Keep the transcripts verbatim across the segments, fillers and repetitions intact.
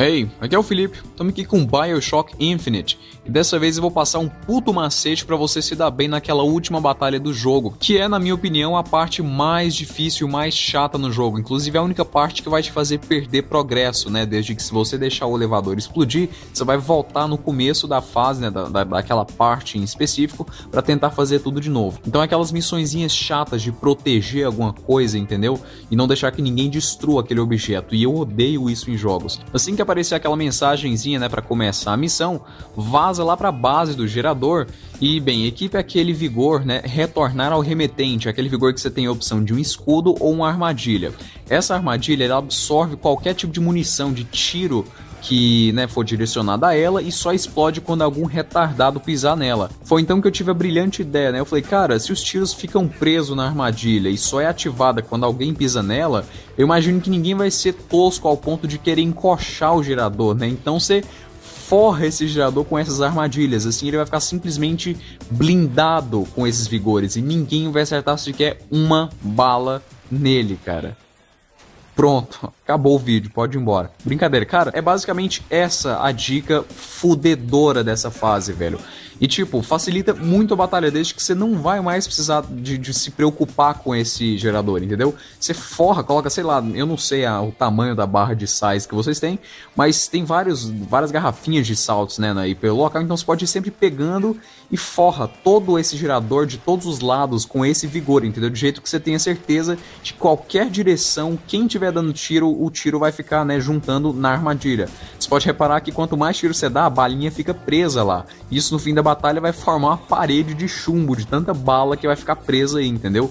Ei, aqui é o Felipe, estamos aqui com BioShock Infinite e dessa vez eu vou passar um puto macete pra você se dar bem naquela última batalha do jogo, que é, na minha opinião, a parte mais difícil, mais chata no jogo, inclusive a única parte que vai te fazer perder progresso, né, desde que se você deixar o elevador explodir, você vai voltar no começo da fase, né, da, da, daquela parte em específico, pra tentar fazer tudo de novo. Então aquelas missõezinhas chatas de proteger alguma coisa, entendeu? E não deixar que ninguém destrua aquele objeto, e eu odeio isso em jogos. Assim que aparecer aquela mensagenzinha, né, para começar a missão, vaza lá para a base do gerador e, bem, equipe aquele vigor, né, retornar ao remetente, aquele vigor que você tem a opção de um escudo ou uma armadilha. Essa armadilha ela absorve qualquer tipo de munição de tiro que, né, for direcionada a ela e só explode quando algum retardado pisar nela. Foi então que eu tive a brilhante ideia, né? Eu falei, cara, se os tiros ficam presos na armadilha e só é ativada quando alguém pisa nela, eu imagino que ninguém vai ser tosco ao ponto de querer encoxar o gerador, né? Então você forra esse gerador com essas armadilhas, assim ele vai ficar simplesmente blindado com esses vigores e ninguém vai acertar sequer uma bala nele, cara. Pronto, acabou o vídeo, pode ir embora. Brincadeira, cara, é basicamente essa a dica fudedora dessa fase, velho. E tipo, facilita muito a batalha, desde que você não vai mais precisar de, de se preocupar com esse gerador, entendeu? Você forra, coloca, sei lá, eu não sei a, o tamanho da barra de sais que vocês têm, mas tem vários, várias garrafinhas de saltos, né, aí pelo local, então você pode ir sempre pegando e forra todo esse gerador de todos os lados com esse vigor, entendeu? De jeito que você tenha certeza de qualquer direção, quem tiver dando tiro, o tiro vai ficar, né, juntando na armadilha. Você pode reparar que quanto mais tiro você dá, a balinha fica presa lá. Isso no fim da batalha vai formar uma parede de chumbo, de tanta bala que vai ficar presa aí, entendeu?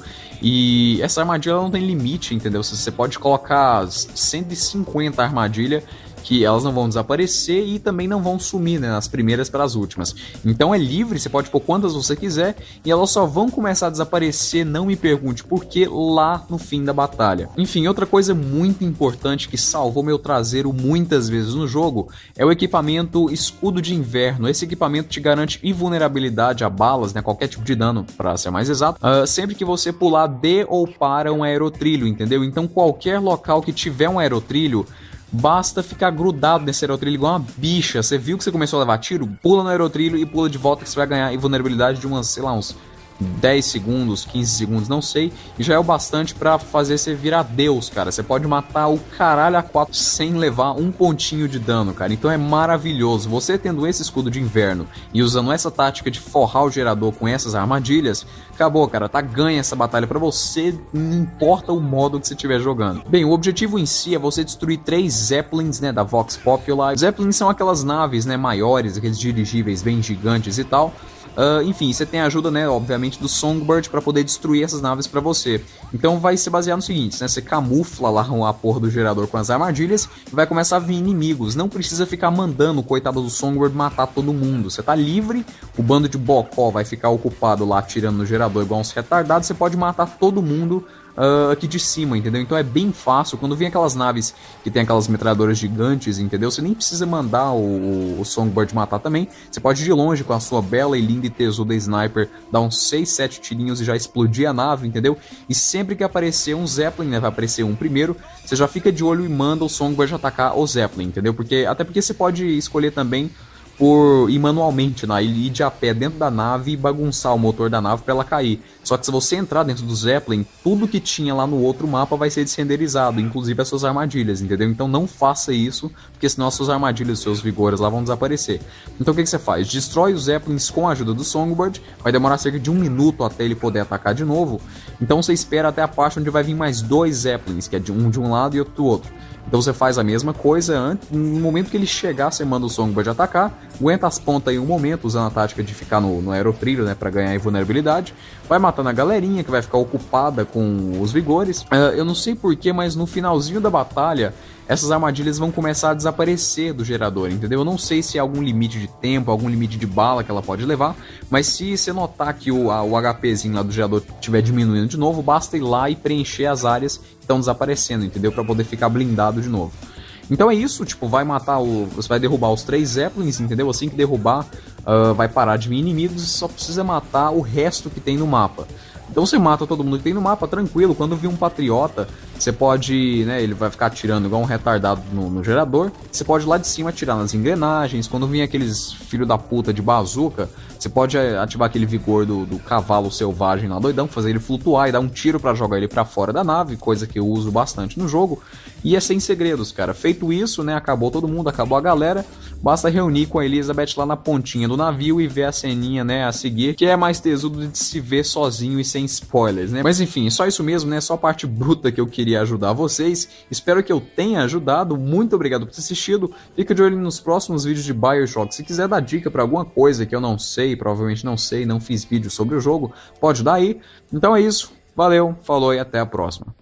E essa armadilha não tem limite, entendeu? Você pode colocar cento e cinquenta armadilhas que elas não vão desaparecer e também não vão sumir, né, nas primeiras para as últimas. Então é livre, você pode pôr quantas você quiser e elas só vão começar a desaparecer, não me pergunte por que, lá no fim da batalha. Enfim, outra coisa muito importante que salvou meu traseiro muitas vezes no jogo é o equipamento Escudo de Inverno. Esse equipamento te garante invulnerabilidade a balas, né, qualquer tipo de dano, para ser mais exato, uh, sempre que você pular de ou para um aerotrilho, entendeu? Então qualquer local que tiver um aerotrilho, basta ficar grudado nesse aerotrilho igual uma bicha. Você viu que você começou a levar tiro? Pula no aerotrilho e pula de volta que você vai ganhar invulnerabilidade de umas, sei lá, uns dez segundos, quinze segundos, não sei. E já é o bastante pra fazer você virar Deus, cara. Você pode matar o caralho a quatro sem levar um pontinho de dano, cara. Então é maravilhoso. Você tendo esse escudo de inverno e usando essa tática de forrar o gerador com essas armadilhas, acabou, cara. Tá ganha essa batalha pra você, não importa o modo que você estiver jogando. Bem, o objetivo em si é você destruir três Zeppelins, né, da Vox Populi. Zeppelins são aquelas naves, né, maiores, aqueles dirigíveis bem gigantes e tal. Uh, enfim, você tem a ajuda, né, obviamente, do Songbird para poder destruir essas naves para você. Então vai se basear no seguinte, né, você camufla lá a porra do gerador com as armadilhas e vai começar a vir inimigos. Não precisa ficar mandando o coitado do Songbird matar todo mundo. Você tá livre, o bando de bocó vai ficar ocupado lá atirando no gerador igual uns retardados, você pode matar todo mundo Uh, aqui de cima, entendeu? Então é bem fácil. Quando vem aquelas naves que tem aquelas metralhadoras gigantes, entendeu? Você nem precisa mandar o, o Songbird matar também. Você pode ir de longe com a sua bela e linda e tesuda sniper, dar uns seis, sete tirinhos e já explodir a nave, entendeu? E sempre que aparecer um Zeppelin, né, vai aparecer um primeiro, você já fica de olho e manda o Songbird atacar o Zeppelin, entendeu? Porque, até porque você pode escolher também por ir manualmente, né? Ir de a pé dentro da nave e bagunçar o motor da nave para ela cair. Só que se você entrar dentro do Zeppelin, tudo que tinha lá no outro mapa vai ser desrenderizado, inclusive as suas armadilhas, entendeu? Então não faça isso, porque senão as suas armadilhas, os seus vigores lá vão desaparecer. Então o que, que você faz? Destrói os Zeppelins com a ajuda do Songbird, vai demorar cerca de um minuto até ele poder atacar de novo. Então você espera até a parte onde vai vir mais dois Zeppelins, que é de um de um lado e outro do outro. Então você faz a mesma coisa, antes, no momento que ele chegar, você manda o Songbird atacar, aguenta as pontas aí um momento, usando a tática de ficar no, no aerotrilho, né, pra ganhar invulnerabilidade, vai matando a galerinha que vai ficar ocupada com os vigores. Uh, eu não sei porquê, mas no finalzinho da batalha, essas armadilhas vão começar a desaparecer do gerador, entendeu? Eu não sei se há algum limite de tempo, algum limite de bala que ela pode levar, mas se você notar que o, a, o HPzinho lá do gerador estiver diminuindo de novo, basta ir lá e preencher as áreas que estão desaparecendo, entendeu? Para poder ficar blindado de novo. Então é isso, tipo, vai matar o... Você vai derrubar os três Zeppelins, entendeu? Assim que derrubar, uh, vai parar de vir inimigos e só precisa matar o resto que tem no mapa. Então você mata todo mundo que tem no mapa, tranquilo. Quando vir um patriota, você pode, né, ele vai ficar atirando igual um retardado no, no gerador. Você pode lá de cima atirar nas engrenagens. Quando vir aqueles filho da puta de bazuca, você pode ativar aquele vigor do, do cavalo selvagem lá doidão, fazer ele flutuar e dar um tiro pra jogar ele pra fora da nave, coisa que eu uso bastante no jogo. E é sem segredos, cara. Feito isso, né, acabou todo mundo, acabou a galera. Basta reunir com a Elizabeth lá na pontinha do navio e ver a ceninha, né, a seguir, que é mais tesudo de se ver sozinho e sem spoilers, né? Mas enfim, só isso mesmo, né? Só a parte bruta que eu queria ajudar vocês. Espero que eu tenha ajudado. Muito obrigado por ter assistido. Fica de olho nos próximos vídeos de BioShock. Se quiser dar dica pra alguma coisa que eu não sei, provavelmente não sei, não fiz vídeo sobre o jogo, pode dar aí. Então é isso. Valeu, falou e até a próxima.